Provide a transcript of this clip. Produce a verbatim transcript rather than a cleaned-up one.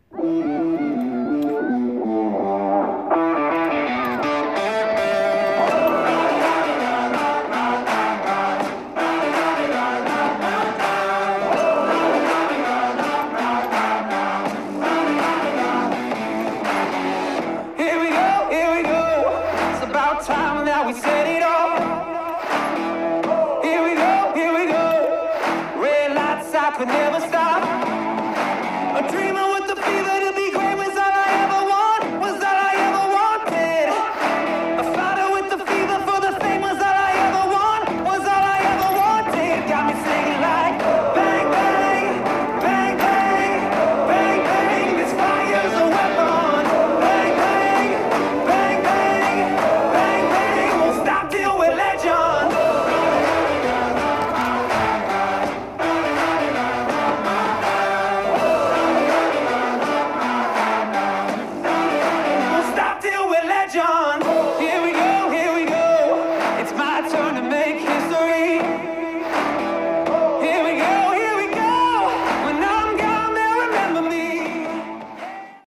Time that we said it all. Here we go, here we go. Red lights, I could never stop. A dreamer with the fever to be great was all I ever want, was all I ever wanted. A fighter with the fever for the fame was all I ever want, was all I ever wanted. Got me singing like bang, bang, bang, bang, bang, bang. This fire's a weapon. Bang, bang, bang, bang. Stop till we're legend. Stop till we're legend.